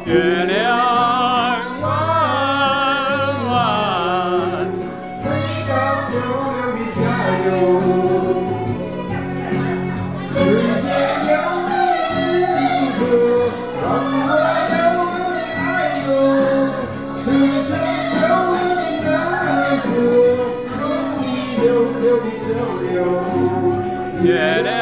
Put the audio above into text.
月亮弯弯，回到溜溜的家哟。时间流流的河，让我溜溜的爱哟。时间流流的奈何，容易溜溜的走哟。月亮。